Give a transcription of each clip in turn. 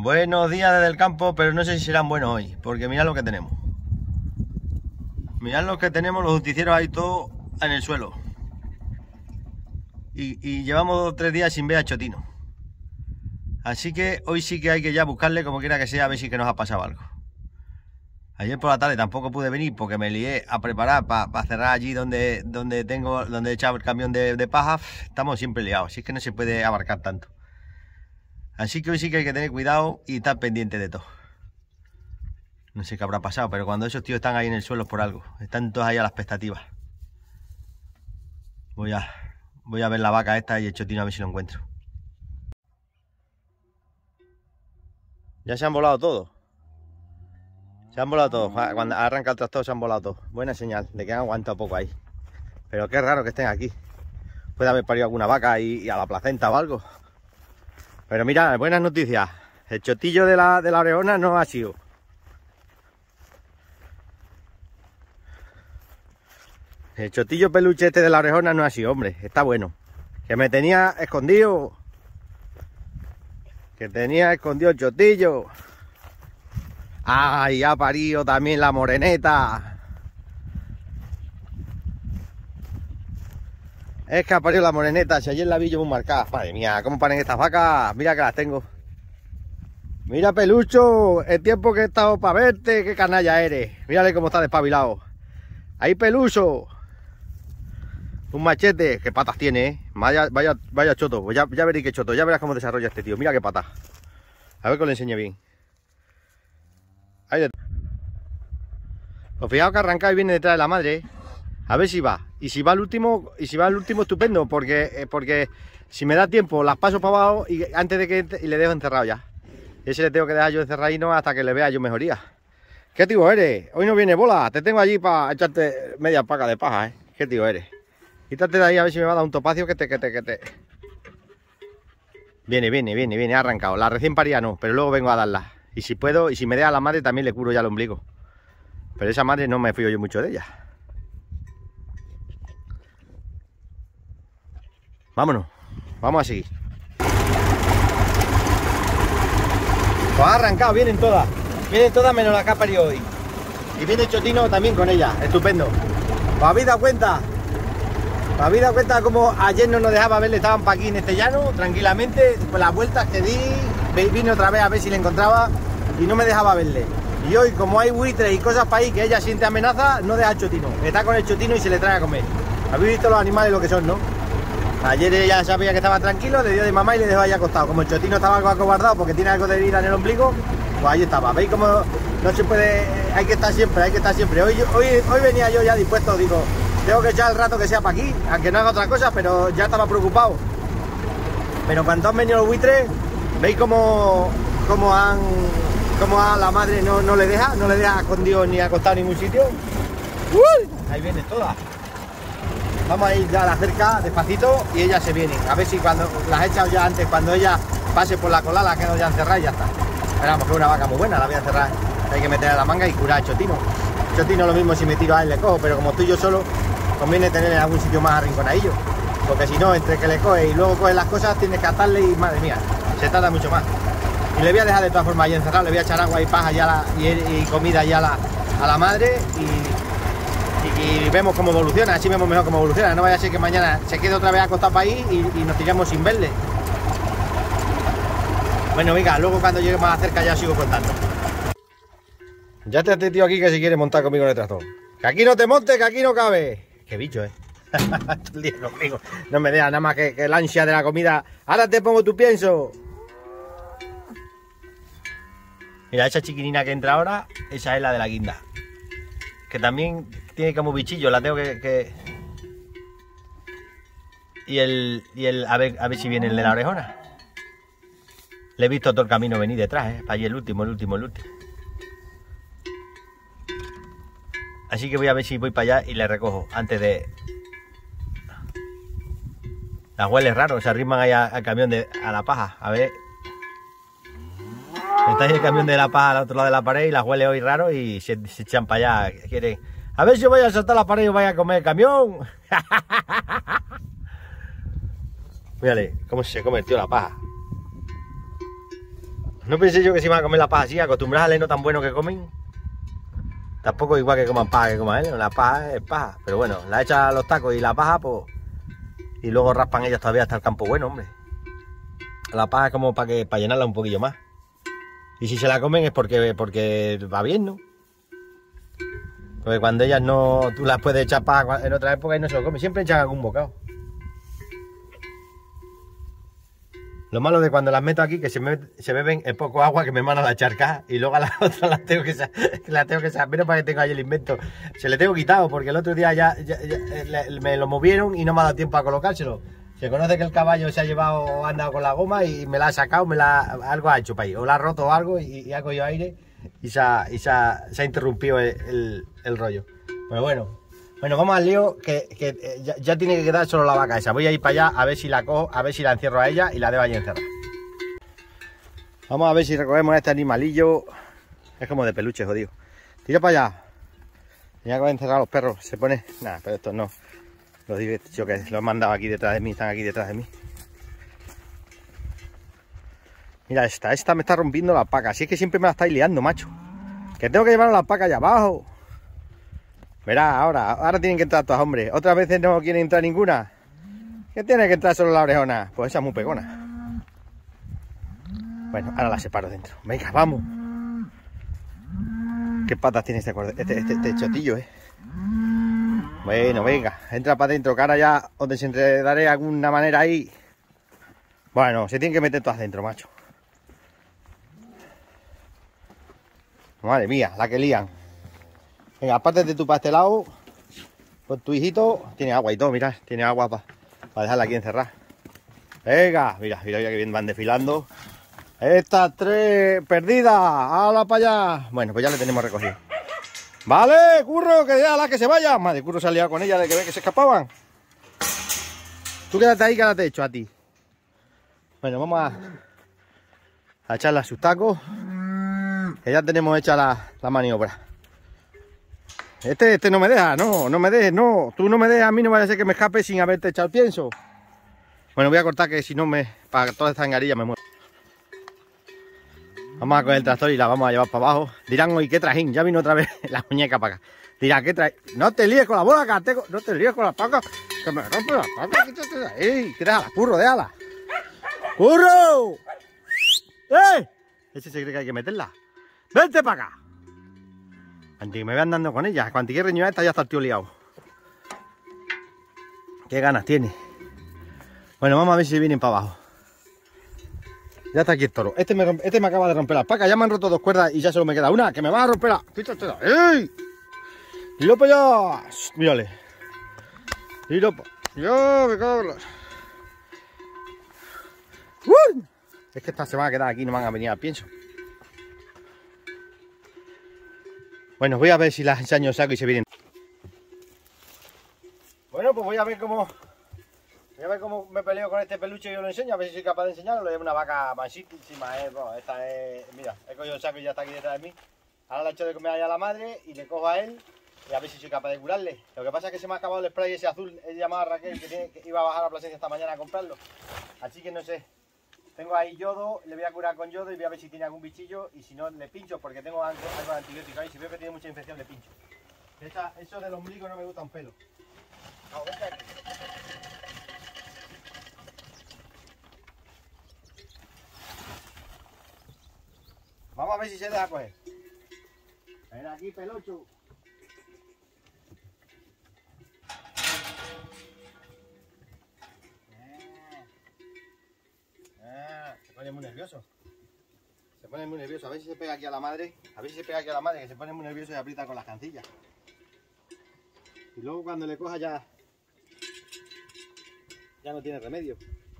Buenos días desde el campo, pero no sé si serán buenos hoy, porque mirad lo que tenemos. Mirad lo que tenemos, los justicieros ahí todos en el suelo. Y llevamos 3 días sin ver a Chotino. Así que hoy sí que hay que ya buscarle, como quiera que sea, a ver si que nos ha pasado algo. Ayer por la tarde tampoco pude venir porque me lié a preparar para cerrar allí donde he echado el camión de paja. Estamos siempre liados, así que no se puede abarcar tanto. Así que hoy sí que hay que tener cuidado y estar pendiente de todo. No sé qué habrá pasado, pero cuando esos tíos están ahí en el suelo es por algo. Están todos ahí a la expectativa. Voy a ver la vaca esta y el Chotino a ver si lo encuentro. Ya se han volado todos. Se han volado todos. Cuando arranca el tractor se han volado todos. Buena señal de que han aguantado poco ahí. Pero qué raro que estén aquí. Puede haber parido alguna vaca y a la placenta o algo. Pero mira, buenas noticias. El chotillo de la orejona no ha sido. El chotillo peluche este de la orejona no ha sido, hombre. Está bueno. Que me tenía escondido. Que tenía escondido el chotillo. ¡Ay! Ha parido también la moreneta. Es que ha parido la moreneta. Si ayer la vi yo muy marcada. Madre mía, ¿cómo paren estas vacas? Mira que las tengo. Mira, Pelucho, el tiempo que he estado para verte. Qué canalla eres. Mírale cómo está despabilado. Ahí, Peluso. Un machete. Qué patas tiene, ¿eh? Vaya choto. Pues ya veréis qué choto. Ya verás cómo desarrolla este tío. Mira qué patas. A ver que lo enseñe bien. Ahí. Pues fijaos que arranca y viene detrás de la madre. A ver si va. Y si va al último, estupendo. Porque si me da tiempo, las paso para abajo y antes de que y le dejo encerrado ya. Ese le tengo que dejar yo encerradino hasta que le vea yo mejoría. ¿Qué tío eres? Hoy no viene bola. Te tengo allí para echarte media paca de paja, ¿eh? ¿Qué tío eres? Quítate de ahí a ver si me va a dar un topacio que te. Viene, ha arrancado. La recién parida no, pero luego vengo a darla. Y si puedo, y si me deja la madre también le curo ya el ombligo. Pero esa madre no me fío yo mucho de ella. Vámonos, vamos a seguir. Pues ha arrancado, vienen todas menos la que ha parido hoy. Y viene Chotino también con ella, estupendo. Pues habéis dado cuenta como ayer no nos dejaba verle, estaban para aquí en este llano, tranquilamente, pues las vueltas que di, vine otra vez a ver si le encontraba y no me dejaba verle. Y hoy, como hay buitres y cosas para ahí que ella siente amenaza, no deja al Chotino. Está con el Chotino y se le trae a comer. Habéis visto los animales lo que son, ¿no? Ayer ella sabía que estaba tranquilo, le dio de mamá y le dejó ahí acostado. Como el Chotino estaba algo acobardado porque tiene algo de vida en el ombligo, pues ahí estaba. ¿Veis cómo no se puede? Hay que estar siempre, Hoy venía yo ya dispuesto, digo, tengo que echar el rato que sea para aquí, aunque no haga otra cosa, pero ya estaba preocupado. Pero cuando han venido los buitres, ¿veis cómo a la madre no le deja escondido ni acostado en ningún sitio? ¡Uy! Ahí vienen todas. Vamos a ir ya a la cerca, despacito, y ellas se vienen. A ver si cuando las he echado ya antes, cuando ella pase por la cola, la quedo ya encerrada y ya está. Esperamos que es una vaca muy buena, la voy a encerrar. Hay que meter a la manga y curar a Chotino. Chotino lo mismo si me tiro a él le cojo, pero como estoy yo solo, conviene tener en algún sitio más arrinconadillo. Porque si no, entre que le coge y luego coge las cosas, tienes que atarle y madre mía, se tarda mucho más. Y le voy a dejar de todas formas ahí encerrado, le voy a echar agua y paja ya y comida ya a la madre y vemos cómo evoluciona, así vemos mejor cómo evoluciona. No vaya a ser que mañana se quede otra vez acostado para ahí y nos tiramos sin verle. Bueno, venga, luego cuando llegue más cerca ya sigo contando. Ya te este tío aquí que si quiere montar conmigo en el tractor. Que aquí no te montes, que aquí no cabe. Qué bicho, Todo el día conmigo. No me deja nada más que el ansia de la comida. Ahora te pongo tu pienso. Mira, esa chiquinina que entra ahora, esa es la de la guinda. Que también tiene como bichillo, la tengo que... A ver si viene el de la orejona. Le he visto todo el camino venir detrás, para allí el último. Así que voy a ver si voy para allá y le recojo antes de... Las hueles raro, se arriman ahí al camión a la paja, a ver... Está ahí el camión de la paja al otro lado de la pared y las huele hoy raro y se echan para allá. Quieren... A ver si voy a saltar la pared y voy a comer el camión. Mírale, cómo se come el tío la paja. No pensé yo que se iban a comer la paja así, acostumbrados al heno tan bueno que comen. Tampoco igual que coman paja que coman heno, la paja es paja. Pero bueno, la echan a los tacos y la paja, pues... Y luego raspan ellas todavía hasta el campo bueno, hombre. La paja es como para llenarla un poquillo más. Y si se la comen es porque va bien, ¿no? Porque cuando ellas no... Tú las puedes echar paja en otra época y no se lo comen. Siempre echan algún bocado. Lo malo de cuando las meto aquí, que se beben el poco agua que me mandan a la charca y luego a las otras las tengo que sacar, menos para que tenga ahí el invento. Se le tengo quitado porque el otro día ya me lo movieron y no me ha dado tiempo a colocárselo. Se conoce que el caballo se ha llevado o ha andado con la goma y me la ha sacado, algo ha hecho para ahí. O la ha roto o algo y ha cogido aire y se ha interrumpido el rollo. Pero bueno, vamos al lío, que ya tiene que quedar solo la vaca esa. Voy a ir para allá a ver si la cojo, a ver si la encierro a ella y la dejo allí encerrada. Vamos a ver si recogemos a este animalillo. Es como de peluche, jodido. Tira para allá. Tenía que haber encerrado a los perros. Se pone... Nada, pero estos no. Los digo yo que los he mandado aquí detrás de mí, están aquí detrás de mí. Mira, esta me está rompiendo la paca. Así es que siempre me la estáis liando, macho. Que tengo que llevar a la paca allá abajo. Verá, ahora tienen que entrar todas, hombre. Otras veces no quieren entrar ninguna. ¿Qué tiene que entrar solo la orejona? Pues esa es muy pegona. Bueno, ahora la separo dentro. Venga, vamos. ¿Qué patas tiene este chotillo, Bueno, venga, entra para adentro, que ahora ya os desenredaré de alguna manera ahí. Bueno, se tienen que meter todas dentro, macho. Madre mía, la que lían. Venga, aparte de tú para este lado, con tu hijito, tiene agua y todo, mirad, tiene agua para dejarla aquí encerrada. Venga, mira que bien van desfilando. Estas tres perdidas, ¡hala para allá! Bueno, pues ya le tenemos recogido. Vale, Curro, que déjala que se vaya. Madre, Curro se ha liado con ella de que ve que se escapaban. Tú quédate ahí, que ahora te he hecho a ti. Bueno, vamos a echarle a sus tacos, que ya tenemos hecha la maniobra. Este no me deja, no me dejes, no. Tú no me dejas, a mí no vaya a ser que me escape sin haberte echado el pienso. Bueno, voy a cortar que si no para toda esta engarilla me muero. Vamos a coger el tractor y la vamos a llevar para abajo. Dirán, hoy qué trajín, ya vino otra vez la muñeca para acá. Dirán, ¿qué trae? No te líes con la bola, Cateco, no te líes con la paca, que me rompe la paca, quítate de ahí, que déjala, Curro, déjala. ¡Curro! Ese se cree que hay que meterla. ¡Vente para acá! Antes que me vean andando con ella, cuando quiera reñir esta ya está el tío liado. Qué ganas tiene. Bueno, vamos a ver si vienen para abajo. Ya está aquí el toro. Este me acaba de romper las pacas. Ya me han roto dos cuerdas y ya solo me queda una. Que me va a romper la... Quítate. ¡Ey! ¡Tiro para allá! Mírale. Tiro para... ¡Yo me cago en las... Es que esta se van a quedar aquí, no van a venir al pienso. Bueno, voy a ver si las ensaño saco y se vienen. Bueno, pues voy a ver cómo me peleo con este peluche y os lo enseño, a ver si soy capaz de enseñarlo. Es una vaca mansísima, bueno, esta es, mira, he cogido el saco y ya está aquí detrás de mí. Ahora le echo de comer allá a la madre y le cojo a él y a ver si soy capaz de curarle. Lo que pasa es que se me ha acabado el spray ese azul, he llamado a Raquel que iba a bajar a Plasencia esta mañana a comprarlo. Así que no sé, tengo ahí yodo, le voy a curar con yodo y voy a ver si tiene algún bichillo y si no le pincho porque tengo algo de antibiótico ahí, si veo que tiene mucha infección le pincho. Eso del ombligo no me gusta un pelo. No, vente aquí. Vamos a ver si se deja coger. Ven aquí, pelocho. Se pone muy nervioso. Se pone muy nervioso. A ver si se pega aquí a la madre. A ver si se pega aquí a la madre, que se pone muy nervioso y aprieta con las cancillas. Y luego cuando le coja ya no tiene remedio.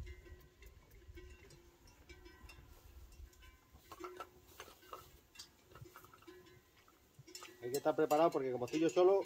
Hay que estar preparado porque como estoy yo solo...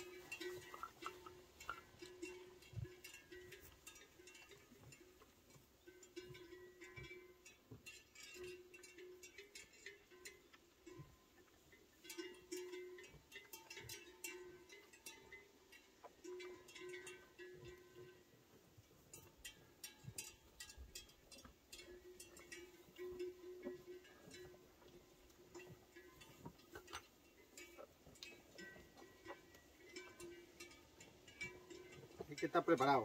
que estar preparado.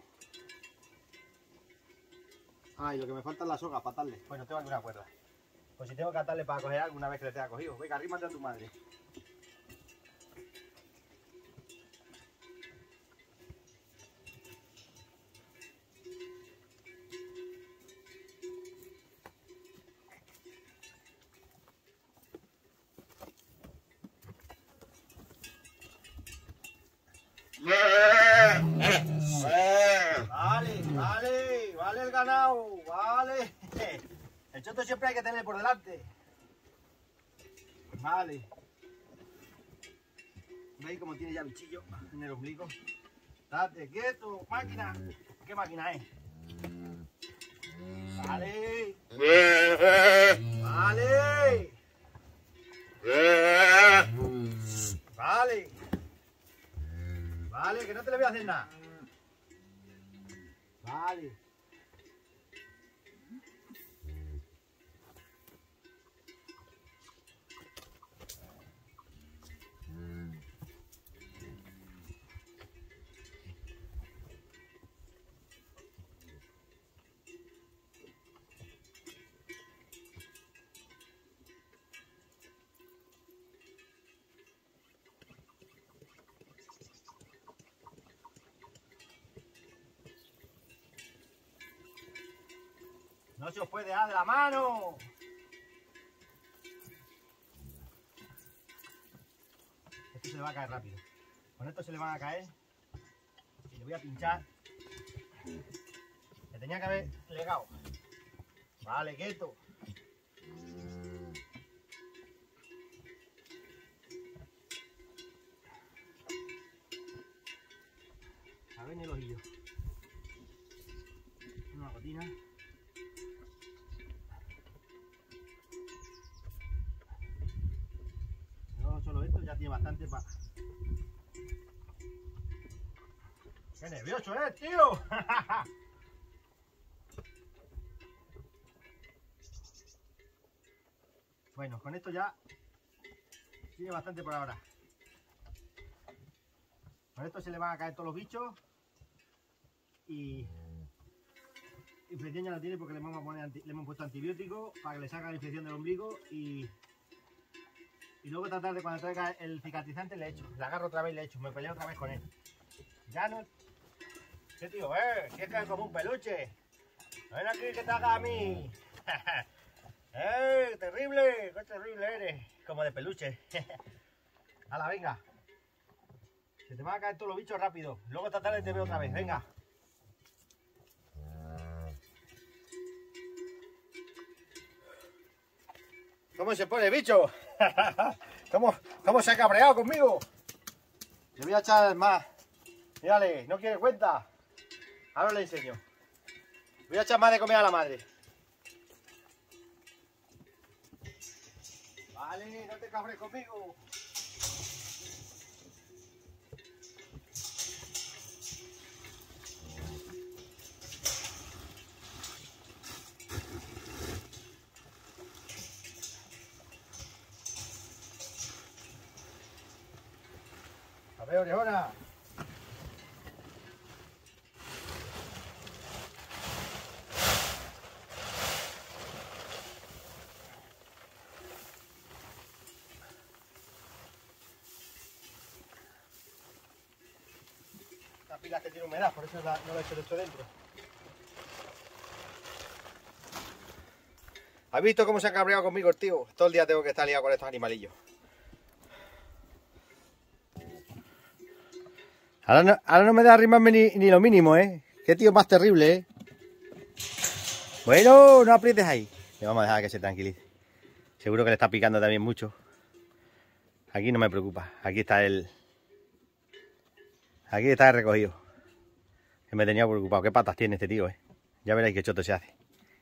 Ah, y lo que me falta es la soga para atarle. Pues no tengo alguna cuerda. Pues si tengo que atarle para coger alguna vez que le tenga cogido. Venga, arrímate a tu madre. Vale el ganado, vale. El choto siempre hay que tener por delante. Vale. ¿Veis cómo tiene ya bichillo en el ombligo? Date quieto, máquina. ¿Qué máquina es? Vale. Vale. Vale. Vale, que no te le voy a hacer nada. Vale. No se os puede dar de la mano. Esto se le va a caer rápido. Con esto se le van a caer. Y le voy a pinchar. Le tenía que haber legado. Vale, quieto. A ver en el ojillo. Una gotina. Solo esto ya tiene bastante para... ¡Qué nervioso tío! Bueno, con esto ya tiene bastante por ahora. Con esto se le van a caer todos los bichos y infección ya no tiene porque le hemos puesto antibiótico para que le saque la infección del ombligo y luego esta tarde cuando traiga el cicatrizante le echo, le agarro otra vez y le echo, me peleo otra vez con él. Ya no... ¿Qué tío? Si es que es como un peluche. Ven aquí que te haga a mí. Terrible, qué terrible eres. Como de peluche. Hala, venga. Se te van a caer todos los bichos rápido. Luego esta tarde te veo otra vez, venga. ¿Cómo se pone, bicho? ¿Cómo se ha cabreado conmigo? Le voy a echar más. Mírale, no quiere cuenta. Ahora le enseño. Voy a echar más de comer a la madre. Vale, no te cabres conmigo. A ver, orejona. La pila que tiene humedad, por eso no lo he hecho dentro. ¿Has visto cómo se ha cabreado conmigo el tío? Todo el día tengo que estar liado con estos animalillos. Ahora no me da arrimarme ni lo mínimo, Qué tío más terrible, Bueno, no aprietes ahí. Le vamos a dejar que se tranquilice. Seguro que le está picando también mucho. Aquí no me preocupa. Aquí está el recogido. Que me tenía preocupado. Qué patas tiene este tío, Ya veréis qué choto se hace.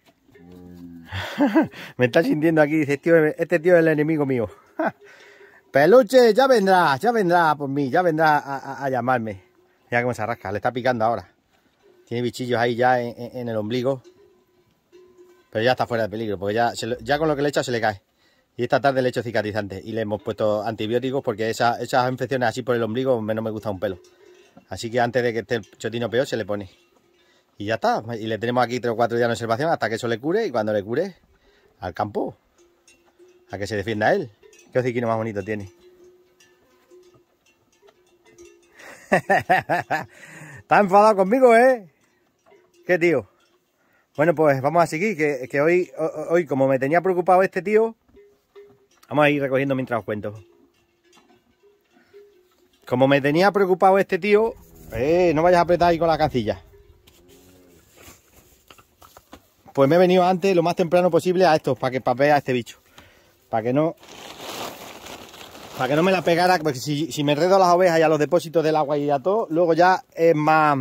Me está sintiendo aquí. Dice, este tío es el enemigo mío. Peluche, ya vendrá por mí, ya vendrá a llamarme. Mira cómo se arrasca, le está picando ahora. Tiene bichillos ahí ya en el ombligo. Pero ya está fuera de peligro, porque ya con lo que le he hecho se le cae. Y esta tarde le he hecho cicatrizante y le hemos puesto antibióticos porque esas infecciones así por el ombligo no me gusta un pelo. Así que antes de que esté el chotino peor se le pone. Y ya está. Y le tenemos aquí 3 o 4 días de observación hasta que eso le cure. Y cuando le cure, al campo. A que se defienda él. Qué hociquino más bonito tiene. Está enfadado conmigo, ¿eh? ¿Qué tío? Bueno, pues vamos a seguir. Que hoy, como me tenía preocupado este tío, vamos a ir recogiendo mientras os cuento. Como me tenía preocupado este tío, no vayas a apretar ahí con la cancilla. Pues me he venido antes, lo más temprano posible, a esto, para que papee a este bicho. Para que no me la pegara, porque si me enredo a las ovejas y a los depósitos del agua y a todo, luego ya es más...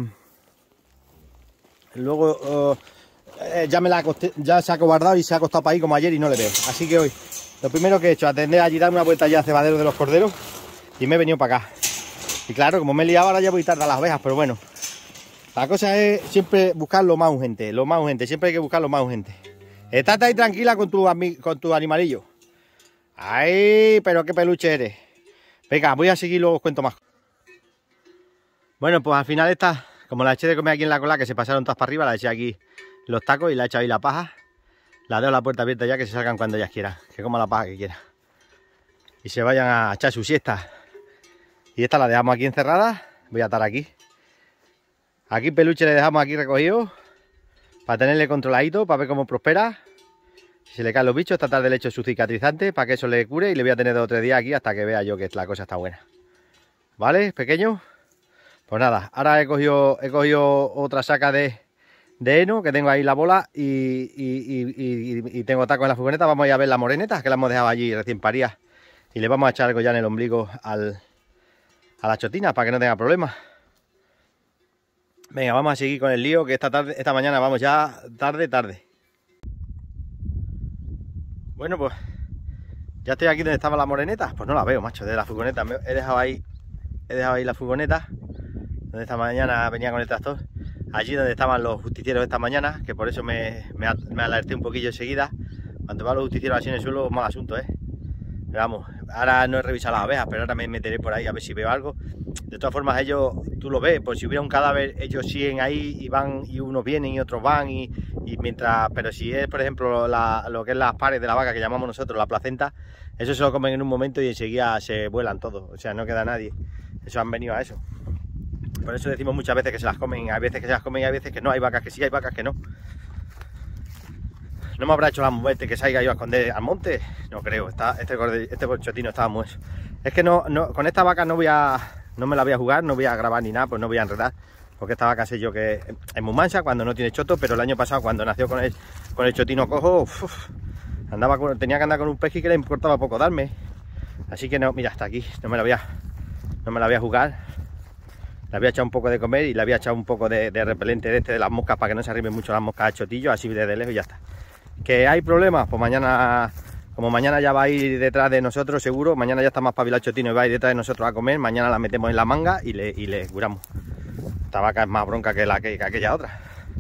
Luego ya se ha cobardado y se ha acostado para ahí como ayer y no le veo. Así que hoy, lo primero que he hecho, atender allí, darme una vuelta ya al cebadero de los corderos y me he venido para acá. Y claro, como me he liado ahora ya voy tarde a las ovejas, pero bueno. La cosa es siempre buscar lo más urgente, siempre hay que buscar lo más urgente. Estate ahí tranquila con tu animalillo. ¡Ay, pero qué peluche eres! Venga, voy a seguir, luego os cuento más. Bueno, pues al final esta, como la eché de comer aquí en la cola, que se pasaron todas para arriba, la eché aquí los tacos y la he echado ahí la paja. La dejo la puerta abierta ya, que se salgan cuando ellas quieran, que coman la paja que quieran. Y se vayan a echar su siesta. Y esta la dejamos aquí encerrada, voy a estar aquí. Aquí peluche le dejamos aquí recogido, para tenerle controladito, para ver cómo prospera. Si se le caen los bichos, esta tarde le echo su cicatrizante para que eso le cure y le voy a tener 2 o 3 días aquí hasta que vea yo que la cosa está buena. ¿Vale, pequeño? Pues nada, ahora he cogido otra saca de heno, que tengo ahí la bola y tengo tacos en la furgoneta. Vamos a ir a ver la moreneta, que la hemos dejado allí recién parida. Y le vamos a echar algo ya en el ombligo a la chotina para que no tenga problemas. Venga, vamos a seguir con el lío, que esta mañana vamos ya tarde. Bueno, pues ya estoy aquí donde estaba la moreneta. Pues no la veo, macho, de la furgoneta. He dejado ahí la furgoneta, donde esta mañana venía con el tractor. Allí donde estaban los justicieros esta mañana, que por eso me alerté un poquillo enseguida. Cuando van los justicieros así en el suelo, mal asunto, ¿eh? Pero vamos, ahora no he revisado las abejas, pero ahora me meteré por ahí a ver si veo algo. De todas formas, ellos, tú lo ves, pues si hubiera un cadáver, ellos siguen ahí y van, y unos vienen y otros van, y mientras, pero si es, por ejemplo, lo que es las pares de la vaca que llamamos nosotros, la placenta, eso se lo comen en un momento y enseguida se vuelan todos, o sea, no queda nadie. Eso han venido a eso. Por eso decimos muchas veces que se las comen, hay veces que se las comen y hay veces que no, hay vacas que sí, hay vacas que no. ¿No me habrá hecho la muerte que se haya ido a esconder al monte? No creo, este chotino estaba muy... Es que con esta vaca no me la voy a jugar, no voy a grabar ni nada, pues no voy a enredar. Porque esta vaca sé yo que es muy mansa cuando no tiene choto, pero el año pasado cuando nació con el chotino cojo, tenía que andar con un peji que le importaba poco darme. Así que no, mira, hasta aquí, no me la voy a jugar. Le voy a echar un poco de comer y le voy a echar un poco de repelente de las moscas para que no se arriben mucho las moscas a chotillo, así desde lejos y ya está. ¿Que hay problemas? Pues mañana, como mañana ya va a ir detrás de nosotros seguro, mañana ya está más pabilado el chotino y va a ir detrás de nosotros a comer, mañana la metemos en la manga y le curamos. Esta vaca es más bronca que aquella otra.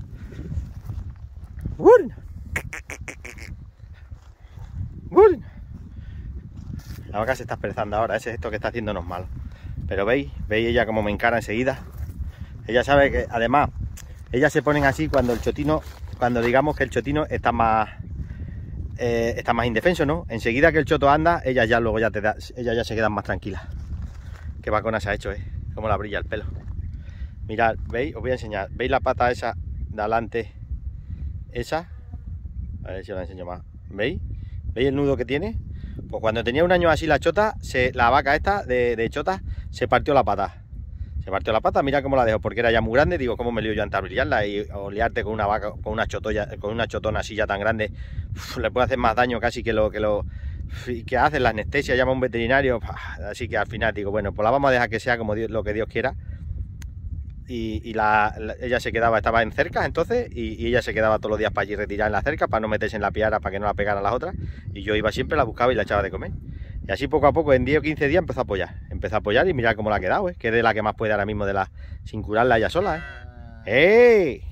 La vaca se está esperezando ahora, ese es esto que está haciéndonos mal. Pero veis ella como me encara enseguida. Ella sabe que, además, ellas se ponen así cuando digamos que el chotino está más indefenso, ¿no? Enseguida que el choto anda, ellas ya se quedan más tranquilas. Qué vacuna se ha hecho, cómo la brilla el pelo. Mirad, ¿veis? Os voy a enseñar. ¿Veis la pata esa de adelante? Esa. A ver si os la enseño más. ¿Veis? ¿Veis el nudo que tiene? Pues cuando tenía un año así la chota, la vaca esta de chota, se partió la pata. Se partió la pata, mira cómo la dejo, porque era ya muy grande. Digo, ¿cómo me lío yo a entablillarla? Y o liarte con una vaca, con una chotona así ya tan grande, le puede hacer más daño casi que que hace la anestesia, llama a un veterinario. Así que al final digo, bueno, pues la vamos a dejar que sea como lo que Dios quiera. Y ella se quedaba, estaba en cercas entonces, y ella se quedaba todos los días para allí retirada en la cerca, para no meterse en la piara, para que no la pegaran las otras. Y yo iba siempre, la buscaba y la echaba de comer. Y así poco a poco, en 10 o 15 días empezó a apoyar. Empezó a apoyar y mirad cómo la ha quedado, que es de la que más puede ahora mismo sin curarla ella sola, ¡Eh!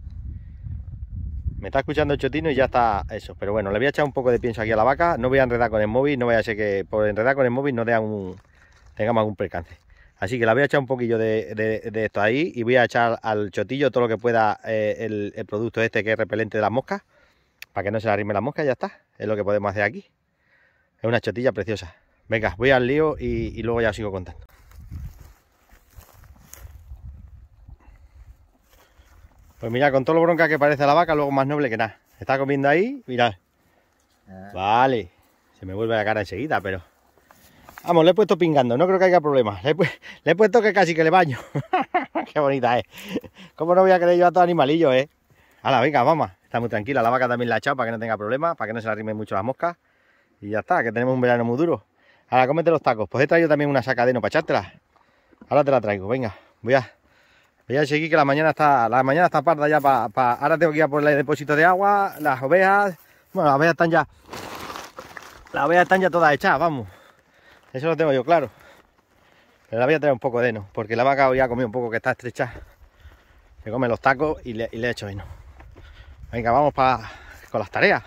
Me está escuchando el chotino y ya está eso. Pero bueno, le voy a echar un poco de pienso aquí a la vaca. No voy a enredar con el móvil, no vaya a ser que por enredar con el móvil no tengamos algún percance. Así que la voy a echar un poquillo de esto ahí y voy a echar al chotillo todo lo que pueda el producto este que es repelente de las moscas, para que no se le arrime la mosca y ya está. Es lo que podemos hacer aquí. Es una chotilla preciosa. Venga, voy al lío y luego ya os sigo contando. Pues mira, con todo lo bronca que parece la vaca, luego más noble que nada. Está comiendo ahí, mirad. Vale, se me vuelve la cara enseguida, pero... Vamos, le he puesto pingando, no creo que haya problema. Le he puesto que casi que le baño. Qué bonita es. ¿Cómo no voy a querer yo a todo animalillo, Hala, venga, vamos. Está muy tranquila, la vaca también la he echado para que no tenga problemas, para que no se le arrimen mucho las moscas. Y ya está, que tenemos un verano muy duro. Ahora, cómete los tacos. Pues he traído también una sacadeno para echártela. Ahora te la traigo, venga. Voy a seguir que la mañana está parda ya para... Ahora tengo que ir a por el depósito de agua, las ovejas... Bueno, las ovejas están ya todas echadas, vamos. Eso lo tengo yo claro. Pero la voy a traer un poco de heno, porque la vaca hoy ha comido un poco que está estrecha. Se come los tacos y le he hecho heno. Venga, vamos con las tareas.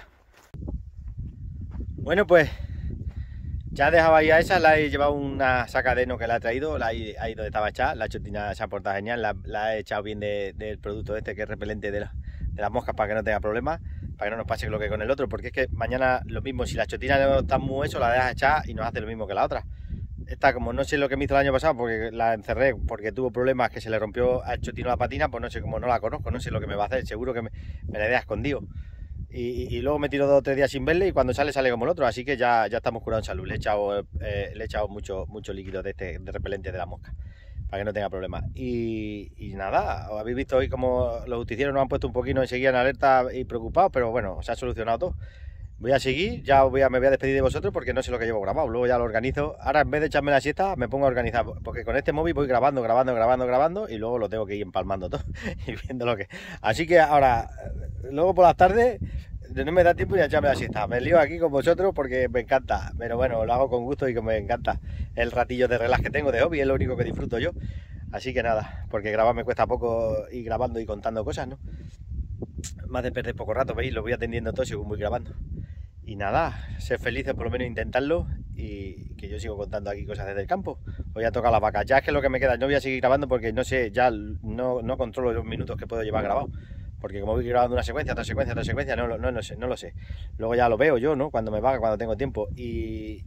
Bueno, pues ya dejaba ahí a esa, la he llevado una saca de heno que la he traído, ahí donde estaba echada, la chotina se ha portado genial, la he echado bien del producto este que es repelente de las moscas para que no tenga problemas, para que no nos pase lo que con el otro, porque es que mañana lo mismo, si la chotina no está muy eso, la dejas echada y nos hace lo mismo que la otra. Esta, como no sé lo que me hizo el año pasado, porque la encerré, porque tuvo problemas que se le rompió al chotino la patina, pues no sé, como no la conozco, no sé lo que me va a hacer, seguro que me la deja escondido. Y luego me tiro 2 o 3 días sin verle y cuando sale como el otro, así que ya estamos curados en salud. Le he echado mucho líquido de repelente de la mosca, para que no tenga problemas. Y nada, os habéis visto hoy como los justicieros nos han puesto un poquito enseguida en alerta y preocupados, pero bueno, se ha solucionado todo. Voy a seguir, me voy a despedir de vosotros porque no sé lo que llevo grabado, luego ya lo organizo. Ahora en vez de echarme la siesta me pongo a organizar, porque con este móvil voy grabando y luego lo tengo que ir empalmando todo y viendo lo que... Así que ahora, luego por las tardes no me da tiempo ni a echarme la siesta, me lío aquí con vosotros porque me encanta, pero bueno, lo hago con gusto y que me encanta el ratillo de relax que tengo de hobby, es lo único que disfruto yo. Así que nada, porque grabar me cuesta poco ir grabando y contando cosas, ¿no? Más de perder poco rato, veis, lo voy atendiendo todo según voy grabando. Y nada, ser felices, por lo menos intentarlo y que yo sigo contando aquí cosas desde el campo. Voy a tocar las vacas, ya es que lo que me queda, no voy a seguir grabando porque no sé, ya no controlo los minutos que puedo llevar grabado. Porque como voy grabando una secuencia, otra secuencia, no lo sé. Luego ya lo veo yo, ¿no? Cuando me vaga, cuando tengo tiempo. Y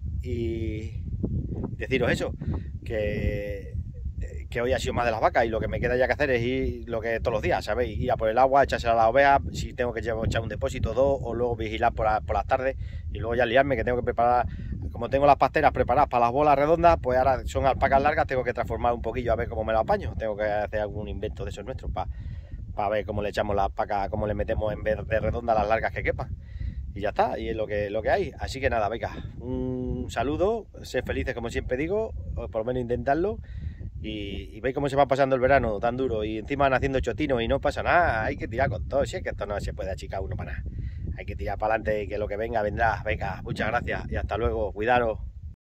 deciros eso, que hoy ha sido más de las vacas y lo que me queda ya que hacer es ir lo que todos los días, ¿sabéis? Ir a por el agua, echársela a las ovejas, si tengo que echar un depósito 2 o luego vigilar por las tardes y luego ya liarme que tengo que preparar, como tengo las pasteras preparadas para las bolas redondas, pues ahora son alpacas largas, tengo que transformar un poquillo a ver cómo me las apaño, tengo que hacer algún invento de esos nuestros para ver cómo le echamos las alpacas, cómo le metemos en vez de redondas las largas que quepan. Y ya está, y es lo que hay. Así que nada, venga, un saludo, sed felices como siempre digo, o por lo menos intentarlo. Y veis cómo se va pasando el verano tan duro y encima van haciendo chotinos y no pasa nada, hay que tirar con todo, si es que esto no se puede achicar uno para nada. Hay que tirar para adelante y que lo que venga vendrá. Venga, muchas gracias y hasta luego, cuidaros.